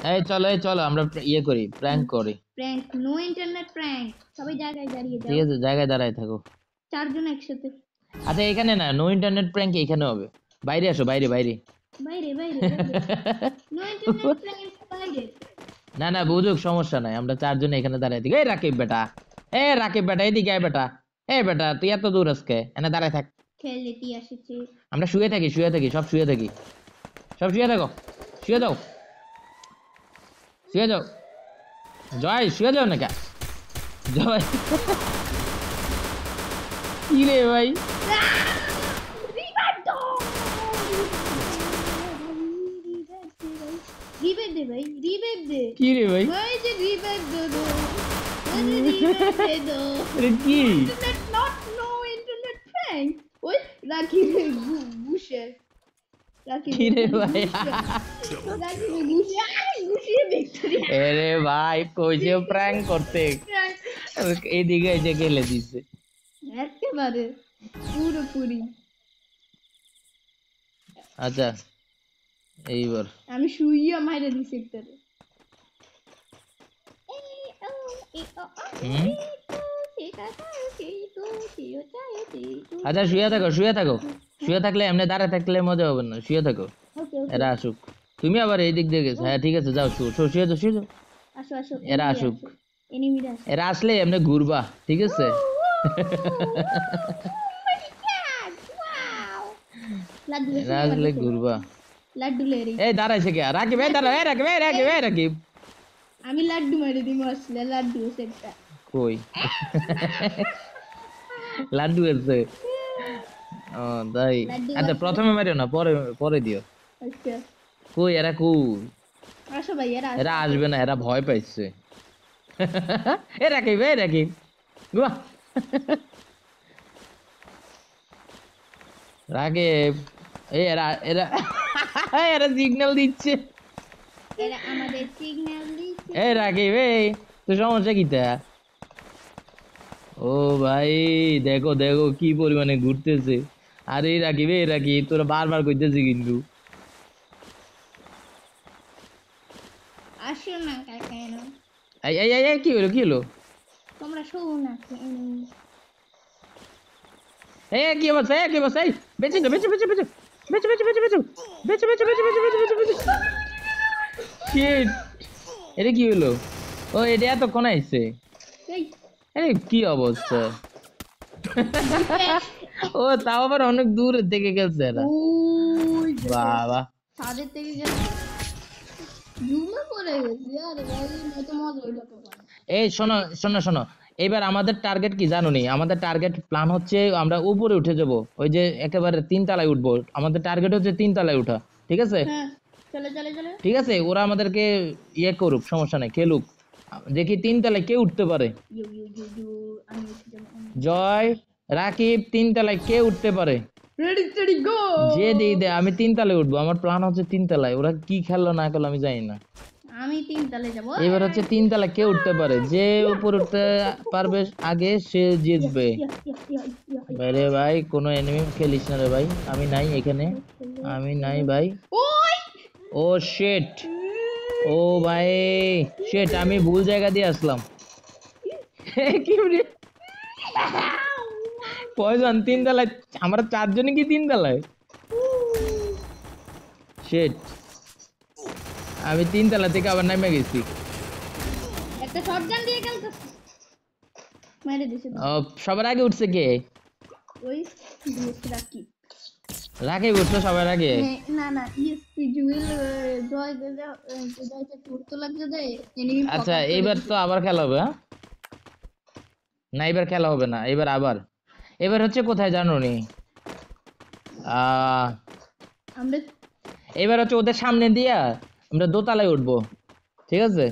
এই চলো আমরা ইয়ে করি, প্র্যাঙ্ক করি। Prank, no internet prank. সবাই জায়গায় দাঁড়িয়ে যাও। ঠিক আছে, জায়গায় দাঁড়ায় থাকো। চারজন একসাথে। আচ্ছা এখানে না, নো ইন্টারনেট প্র্যাঙ্ক এখানে হবে। বাইরে আসো, বাইরে বাইরে। বাইরে বাইরে নো ইন্টারনেট প্র্যাঙ্ক বাইরে। না না বুঝুক, সমস্যা নাই, আমরা চারজন এখানে দাঁড়ায় থাকি। এই রাকিব বেটা, রাকিব বেটা এদিকে আয় বেটা। বেটা তুই এত দূর আজকে এনে দাঁড়ায় থাক। খেলেটি আসছে। আমরা শুয়ে থাকি, শুয়ে থাকি, সব শুয়ে থাকি, সব শুয়ে থাকো, শুয়ে যাও, শুয়ে যাও। জয় শুয়ে যাও না কে? জয় কি রে ভাই? রিভাইভ দে ভাই, রিভাইভ দে। কি রে ভাই? ভাই যে রিভাইভ দে দো, আরে রিভাইভ দে দো। আরে কি internet not, no internet prank. ওই রাখি রে গুশে, রাখি কি রে ভাই? রাখি রে গুশে, গুশে ভিক্টোরিয়া। আরে ভাই কইছে প্র্যাঙ্ক করতে, এদিকে এসে গেলে দিছে একেবারে পুরোপুরি। আচ্ছা এইবার আমি শুইয়া মাইরে দিছি একটারে। হুম, আচ্ছা শুয়ে থাকো, শুয়ে থাকো, শুয়ে থাকলে এমনি দাঁড়ায় থাকলে মজা হবে না, শুয়ে থাকো। এরা আসুক, তুমি আবার এই দিক দিয়ে গেছো। হ্যাঁ ঠিক আছে, যাও শুয়ে যাও, শুয়ে যাও। আসো আসো, এরা আসুক, এনিমিরা আসো। এরা আসলে এমনি ঘুরবা, ঠিক আছে? এরা আসলে ঘুরবা। লাড্ডু লেরি। এই দাঁড়াইছে কে? রাকিব, এই দাঁড়াও, এই রাকিব, এই রাকিব, এই রাকিব। আমি লাড্ডু মারি দিই, আসলে লাড্ডু সেটা কই লাড্ডু আছে? ও তাই। আচ্ছা প্রথমে মারিও না, পরে পরে দিও। আচ্ছা কই এরা? কই আসো ভাই, এরা? আসবে না, এরা ভয় পাইছে। এ রাকিব, এই রাকিব, বাহ। রাকিব, এই এরা এরা এরা সিগন্যাল দিচ্ছে। এরা আমাদের সিগন্যাল দিচ্ছে। এই রাকিব, এই তো সমস্যা কিটা? ও ভাই দেখো দেখো কি পরিমাণে ঘুরতেছে। আর এই রাকিব, এই রাকিব তোরা বারবার কইতেছি কিন্তু। আসো না কেন? এই এই এই কি হলো, কি হলো? তোমরা শো না কেন? এই কি অবস্থা, এই কি অবস্থা? এই বেঁচে যাও, বেঁচে বেঁচে বেঁচে বেঁচে বেঁচে বেঁচে বেঁচে বেঁচে বেঁচে বেঁচে বেঁচে বেঁচে বেঁচে বেঁচে। শিট, এটা কি হলো? ও এটা এতক্ষণ আইছে। এই কি অবস্থা? ও তাও আবার অনেক দূর থেকে গেছে এরা। ওই বাবা ছাদের থেকে গেছে, জুমে পড়ে গেছে। আরে ভাই এত মজা হইলো তো। এই শোনো শোনো শোনো, এবার আমাদের টার্গেট কি জানো নি? আমাদের টার্গেট প্ল্যান হচ্ছে আমরা উপরে উঠে যাব, ওই যে একেবারে 3 তলায় উঠবো। আমাদের টার্গেট হচ্ছে 3 তলায় উঠা, ঠিক আছে? হ্যাঁ চলে চলে চলে। ঠিক আছে, ওরা আমাদেরকে ইয়ে করুক, সমস্যা নাই, খেলুক, দেখি 3 তলায় কে উঠতে পারে। ইউ ইউ ইউ ইউ আমি উঠে যাবো। জয়, রাকিব 3 তলায় কে উঠতে পারে? Ready steady go. যে দিয়ে দে, আমি 3 তলায় উঠবো, আমার প্ল্যান হচ্ছে 3 তলায়। ওরা কি খেললো না খেললো আমি জানি না। আমি 3 তলে যাব। এবার হচ্ছে 3 তলায় কে উঠতে পারে, যে উপরে উঠতে পারবে আগে সে জিতবে। বাইরে ভাই কোনো এনিমি খেলিস না রে ভাই, আমি নাই এখানে, আমি নাই ভাই। ওই ও শিট, ও ভাই শিট, আমি ভুল জায়গা দিয়ে আসলাম। কি কয়জন? 3 তলায়, আমরা 4 জনই কি 3 তলায়? শিট, আমি 3 তলা থেকে আবার নেমে গেছি। একটা শটগান দিয়ে খেলতেছ, মেরে দিছে। সবার আগে উঠছে কে? ওই দিয়েছে রাকি। রাকিব উঠলো সবার আগে? না না ইএসপি জুয়েল জয় দিলে জয়টা করতে লাগছে দে এনিমি। আচ্ছা এইবার তো আবার খেলা হবে। হ্যাঁ না এবার খেলা হবে না, এবার আবার, এবার হচ্ছে কোথায় জানো নি? আমরা এবার হচ্ছে ওদের সামনে দিয়া আমরা দোতলায় উঠবো, ঠিক আছে?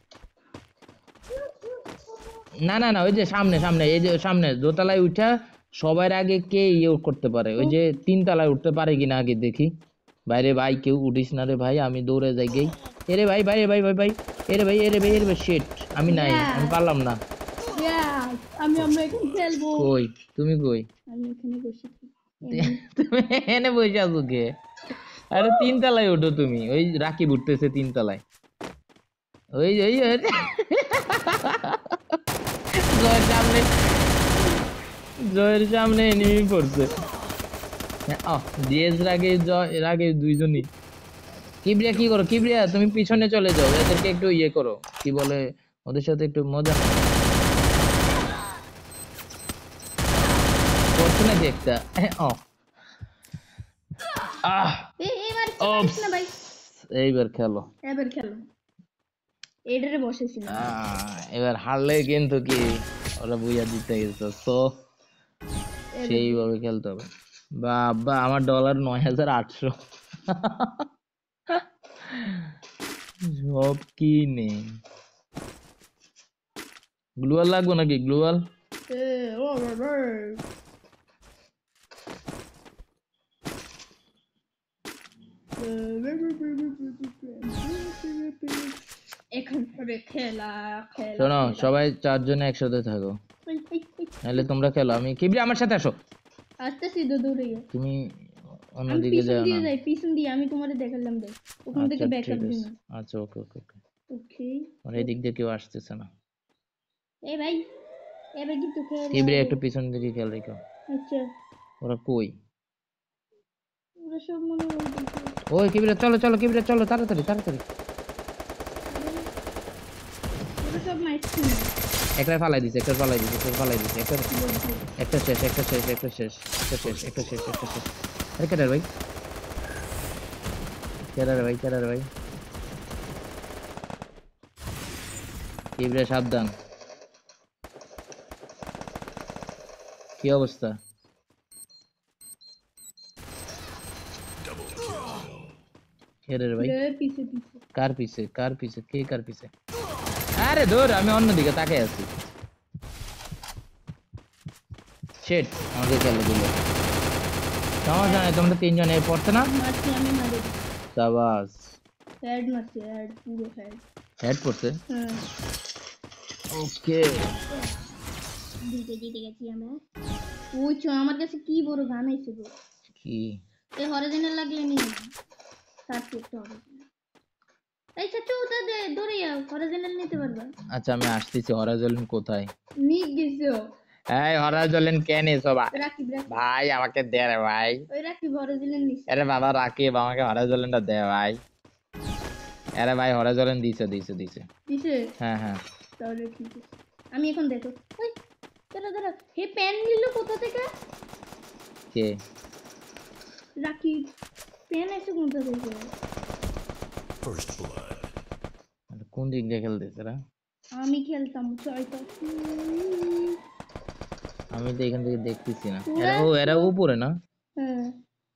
না না না, ওই যে সামনে সামনে, এই যে সামনে দোতলায় উঠা সবার আগে কে ইয়ে করতে পারে, ওই যে 3 তলায় উঠতে পারে কিনা আগে দেখি। বাইরে ভাই কেউ উঠিস না রে ভাই, আমি দৌড়ে যাই গেই। এরে ভাই ভাই ভাই ভাই ভাই, এরে ভাই এরে ভাই এরে ভাই, শিট আমি নাই, আমি পারলাম না। আমরা এখন খেলবো। কই তুমি, কই? আমি এখানে বসে তুমি এনে বসে আছো কে? আরে 3 তলায় ওঠো তুমি, ওই রাকিব উঠতেছে 3 তলায়। ওই ওই ওই। জয়ের সামনে, জয়ের সামনে এনিমি পড়ছে। জিএস রাগে জয় এর আগে দুইজনই। কিবরিয়া কি করো কিবরিয়া, তুমি পিছনে চলে যাও, এদেরকে একটু ইয়ে করো, কি বলে, ওদের সাথে একটু মজা নাও। করছে নাকি একটা? ও আহ এবার ওপস, না ভাই, এইবার খেলো। এবার খেলো। এডারে বসেছিলাম। এবার হারলে কিন্তু কি ওরা বুইয়া দিতে গেছে, তো সেইভাবে খেলতে হবে। বাবা আমার ডলার ৯,৮০০। সব কি নেই। গ্লুয়াল লাগবে নাকি? গ্লুয়াল ও বাবা, এখন হবে খেলা খেলা। শোনো সবাই চারজনে একসাথে থাকো, নাহলে তোমরা খেলো। আমি কিবরি আমার সাথে আসো। আসতেছি তো দৌড়ে গিয়ে। তুমি আমি অন্যদিকে পিছন যাও দিয়ে না। যাই, পিছন দিয়ে আমি তোমারে দেখালাম দেখ, ওখান থেকে আচ্ছা ব্যাকআপ ঠিক দিন। আছে, আচ্ছা ওকে ওকে ওকে। ওকে আর এদিক দিয়ে কেউ আসতেছে না। এ ভাই, এবার কিন্তু খেলা। কিবরি একটু পিছন দিকে খেয়াল রেখো। আচ্ছা ওরা কই? ওরা সব মনে হয় ওই কিবরি চলো চলো, কিবরি চলো তাড়াতাড়ি তাড়াতাড়ি। ওরা সব মাইছে। একটা ফালাই দিছে, একটা ফালাই দিছে, একটা ফালাই দিছে, একটা একটা শেষ, একটা শেষ, একটা শেষ, একটা শেষ, একটা শেষ, একটা শেষ। আরে কেডার ভাই, কেডার ভাই, কেডার ভাই। কিবরি সাবধান। কি অবস্থা? কেডার ভাই? পিছে পিছে কার পিছে, কার পিছে, কে কার পিছে? আরে ধর, আমি অন্যদিকে তাকাই আছি। শিট, আমাকে খেলে দিল। সমস্যা নাই, তোমরা তিনজন এর পড়ছে না? মারছি আমি, মারে সাবাস। হেড মারছি, হেড পুরো হেড। হেড পড়ছে। হ্যাঁ ওকে, দিতে দিতে গেছি আমি। ওই চো আমার কাছে কি বড় গান আইছে গো। কি এই হরিজনের লাগলে নি স্টার্ট করতে হবে। এই চাচু তো দৌড়ে যাও, হরিজনের নিতে পারবা। আচ্ছা আমি আসতেছি। হরাজলেন কোথায়? নিক গেছো। এই হরাজলেন কেন সবা? রাকিব রাকিব ভাই আমাকে দে রে ভাই। ওই রাকিব হরিজনের নিছে। আরে বাবা রাকিব, আমাকে হরাজলেনটা দে ভাই। আরে ভাই হরাজলেন দিছে দিছে দিছে। দিছে হ্যাঁ হ্যাঁ। তাহলে ঠিক আছে। আমি এখন দেখো ওই দাঁড়া দাঁড়া, হে পেন নিল কোথা থেকে? কে? রাকিব পেন এসে কোথা থেকে? আরে কোন দিক দিয়ে খেলতেছে রা? আমি খেলতাম ছয়টা। আমি তো এখান থেকে দেখতেছি না। ওরা ও এরা উপরে না? হ্যাঁ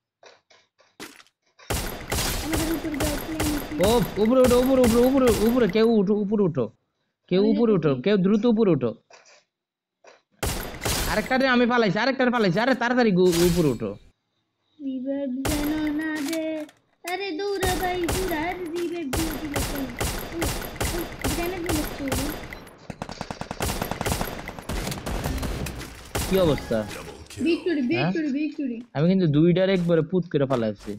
আমাদের উপরে যাও প্লেন। ও উপরে উঠো, উপরে উপরে উপরে উপরে, কেউ উঠো, উপরে উঠো, কেউ উপরে উঠো, কেউ দ্রুত উপরে উঠো। আরেকটারে আমি পালাইছি, আরেকটারে পালাইছি। আরে তাড়াতাড়ি উপরে উঠো। রিভাইভ যেন না দে, আরে দৌড়া ভাই দৌড়া, আরে রিভাইভ দিয়ে দিল কেন? গ্রেনেড দিচ্ছে। কি অবস্থা? Victory victory victory. আমি কিন্তু দুইটার একবারে পুত করে পালাইছি।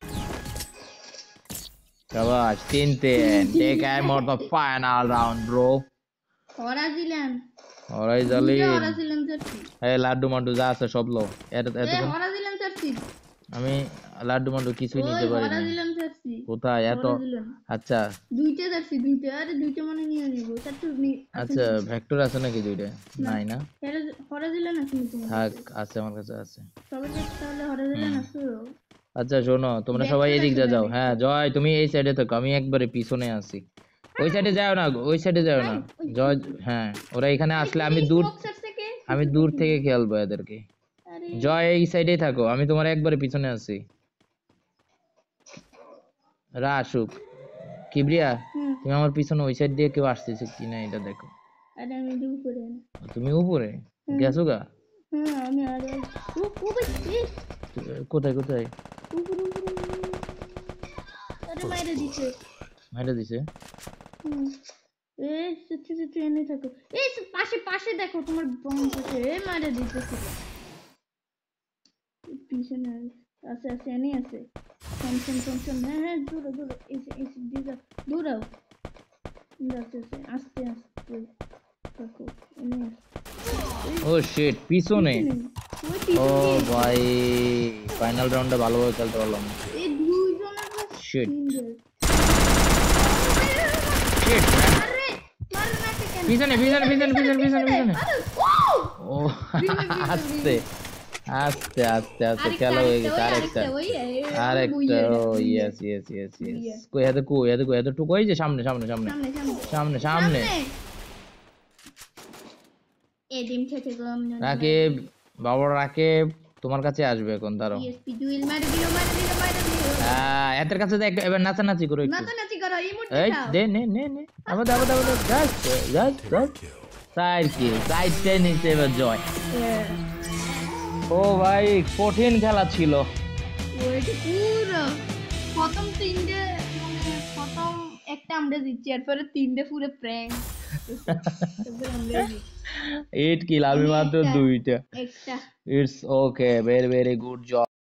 শাবাশ, 3-3. They came out the final round, bro. হরাজিলাম হরাইজলিন। হরাজিলাম চাচ্ছি। এই লাড্ডু মাড্ডু যা আছে সব লো। এ হরাজিলাম চাচ্ছি। আমি লাড্ডু মাড্ডু কিছুই ওই নিতে পারি না। হরাজিলাম চাচ্ছি। কোথায় এত? হরাজিলাম আচ্ছা দুইটা চাচ্ছি, দুইটা। আরে দুইটা মানে নিয়ে নিব চাচ্ছি। আচ্ছা, ভেক্টর আছে নাকি দুইটা? নাই না? হরাজিলাম আছে তোমার থাক, কাছে? আছে আমার কাছে আছে। সবার কাছে তাহলে হরাজিলাম আছে। আচ্ছা শোনো, তোমরা সবাই এদিক দিয়ে যাও। হ্যাঁ জয়, তুমি এই সাইডে থাকো, আমি একবারে পিছনে আছি। ওই সাইডে যাও না, ওই সাইডে যাও না। জয়, হ্যাঁ ওরা এখানে আসলে আমি দূর থেকে খেলবো এদেরকে। আরে জয় এই সাইডেই থাকো, আমি তোমার একবারে পিছনে আছি। রা আসুক। কিবরিয়া, তুমি আমার পিছনে ওই সাইড দিয়ে কেউ আসতেছে কিনা এটা দেখো। আরে আমি যে উপরে। তুমি উপরে গেছো গা? হ্যাঁ আমি আরে ও ভাই কোথায় কোথায়? উপরে উপরে। আরে মাইরে দিছে। মাইরা দিছে? এ সত্যি সত্যি এনে থাকো। এই পাশে পাশে দেখো তোমার বম আছে। এ মাইরে দিতেছে। পিছনে আছে আছে এনে আছে। Thomson Thomson. হ্যাঁ হ্যাঁ দূরে দূরে এসে এসে দিদা দূরাও। যাচ্ছে আস্তে আস্তে দেখো এনে ও শিট পিছনে ওই ও ভাই ফাইনাল রাউন্ডে ভালোভাবে খেলতে পারলাম না এই দুইজনের শিট সিঙ্গেল শিট আরে মার না কেন পিছনে ও আস্তে আস্তে আস্তে আস্তে খেলা হয়ে গেছে আরেকটা ও ইয়েস কই এত টুকু এই যে সামনে সামনে এই ডিম খেতে গম না রাকিব বাবা রাকিব তোমার কাছে আসবে এখন দাঁড়াও ইএসপি জুয়েল মার দিল এতের কাছে দেখ এবার নাচানাচি করো একটু নাচানাচি করো ইমোট এই দাও দে নে আবার জাস্ট সাইডটাই নিচে এবার জয় ও ভাই কঠিন খেলা ছিল ওইটা পুরো প্রথম তিনটে মানে প্রথম একটা আমরা জিতছি এরপরে তিনটে পুরো প্র্যাঙ্ক তারপর আমরা জিতছি। 8 কিল আমি মাত্র 2টা একটা it's okay very good job